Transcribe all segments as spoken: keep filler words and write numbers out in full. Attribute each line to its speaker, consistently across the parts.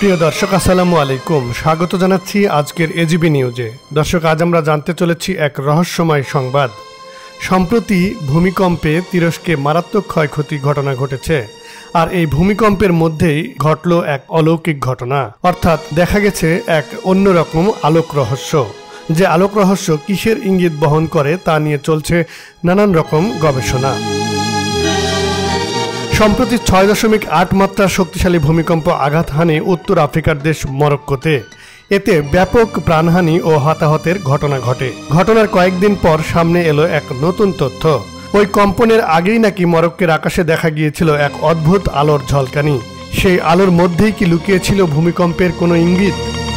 Speaker 1: প্রিয় দর্শক আসসালামু আলাইকুম, স্বাগত জানাচ্ছি আজকের এজিবি নিউজে। দর্শক, আজ আমরা জানতে চলেছি এক রহস্যময় সংবাদ। সম্প্রতি ভূমিকম্পে তিরস্কে মারাত্মক ক্ষয়ক্ষতি ঘটনা ঘটেছে, আর এই ভূমিকম্পের মধ্যেই ঘটল এক অলৌকিক ঘটনা, অর্থাৎ দেখা গেছে এক অন্যরকম আলোক রহস্য। যে আলোক রহস্য কিসের ইঙ্গিত বহন করে তা নিয়ে চলছে নানান রকম গবেষণা। সম্প্রতি ছয় দশমিক আট মাত্রার শক্তিশালী ভূমিকম্প আঘাত হানে উত্তর আফ্রিকার দেশ মরক্কোতে। এতে ব্যাপক প্রাণহানি ও হতাহতের ঘটনা ঘটে। ঘটনার কয়েকদিন পর সামনে এলো এক নতুন তথ্য। ওই কম্পনের আগেই নাকি মরক্কোর আকাশে দেখা গিয়েছিল এক অদ্ভুত আলোর ঝলকানি। সেই আলোর মধ্যেই কি লুকিয়েছিল ভূমিকম্পের কোনো ইঙ্গিত?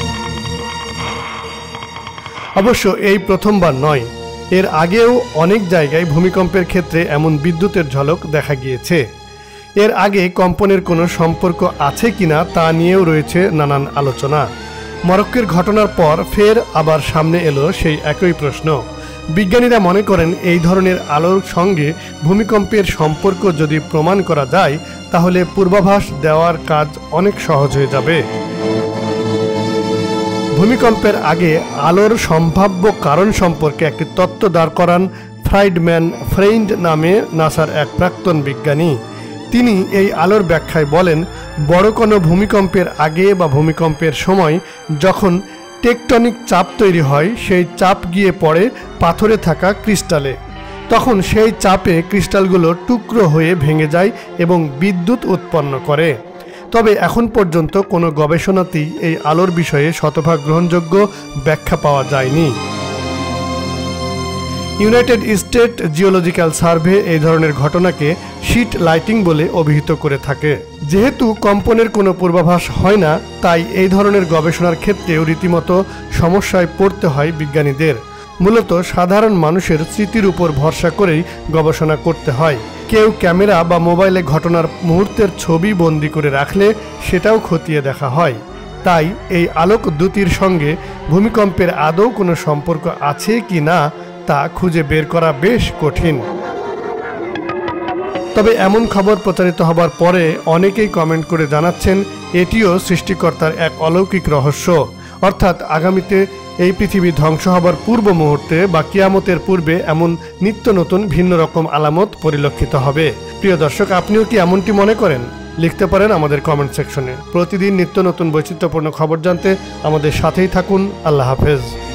Speaker 1: অবশ্য এই প্রথমবার নয়, এর আগেও অনেক জায়গায় ভূমিকম্পের ক্ষেত্রে এমন বিদ্যুতের ঝলক দেখা গিয়েছে। এর আগে কম্পনের কোনো সম্পর্ক আছে কিনা তা নিয়েও রয়েছে নানান আলোচনা। মরক্কোর ঘটনার পর ফের আবার সামনে এলো সেই একই প্রশ্ন। বিজ্ঞানীরা মনে করেন এই ধরনের আলোর সঙ্গে ভূমিকম্পের সম্পর্ক যদি প্রমাণ করা যায়, তাহলে পূর্বাভাস দেওয়ার কাজ অনেক সহজ হয়ে যাবে। ভূমিকম্পের আগে আলোর সম্ভাব্য কারণ সম্পর্কে একটি তত্ত্ব দাঁড় করান ফ্রাইডম্যান ফ্রেইন্ড নামে নাসার এক প্রাক্তন বিজ্ঞানী। তিনি এই আলোর ব্যাখ্যায় বলেন, বড় কোনো ভূমিকম্পের আগে বা ভূমিকম্পের সময় যখন টেকটনিক চাপ তৈরি হয়, সেই চাপ গিয়ে পড়ে পাথরে থাকা ক্রিস্টালে। তখন সেই চাপে ক্রিস্টালগুলো টুকরো হয়ে ভেঙে যায় এবং বিদ্যুৎ উৎপন্ন করে। তবে এখন পর্যন্ত কোনো গবেষণাতেই এই আলোর বিষয়ে শতভাগ গ্রহণযোগ্য ব্যাখ্যা পাওয়া যায়নি। ইউনাইটেড স্টেট জিওলজিক্যাল সার্ভে এই ধরনের ঘটনাকে শিট লাইটিং বলে অভিহিত করে থাকে। যেহেতু কম্পনের কোনো পূর্বাভাস হয় না, তাই এই ধরনের গবেষণার ক্ষেত্রেও রীতিমতো সমস্যায় পড়তে হয় বিজ্ঞানীদের। মূলত সাধারণ মানুষের স্মৃতির উপর ভরসা করেই গবেষণা করতে হয়। কেউ ক্যামেরা বা মোবাইলে ঘটনার মুহূর্তের ছবি বন্দি করে রাখলে সেটাও খতিয়ে দেখা হয়। তাই এই আলোক দ্যুতির সঙ্গে ভূমিকম্পের আদৌ কোনো সম্পর্ক আছে কি না তা খুঁজে বের করা বেশ কঠিন। তবে এমন খবর প্রচারিত হবার পরে অনেকেই কমেন্ট করে জানাচ্ছেন এটিও সৃষ্টিকর্তার এক অলৌকিক রহস্য, অর্থাৎ আগামীতে এই পৃথিবী ধ্বংস হবার পূর্ব মুহূর্তে বা কিয়ামতের পূর্বে এমন নিত্য নতুন ভিন্ন রকম আলামত পরিলক্ষিত হবে। প্রিয় দর্শক, আপনিও কি এমনটি মনে করেন? লিখতে পারেন আমাদের কমেন্ট সেকশনে। প্রতিদিন নিত্য নতুন বৈচিত্র্যপূর্ণ খবর জানতে আমাদের সাথেই থাকুন। আল্লাহ হাফেজ।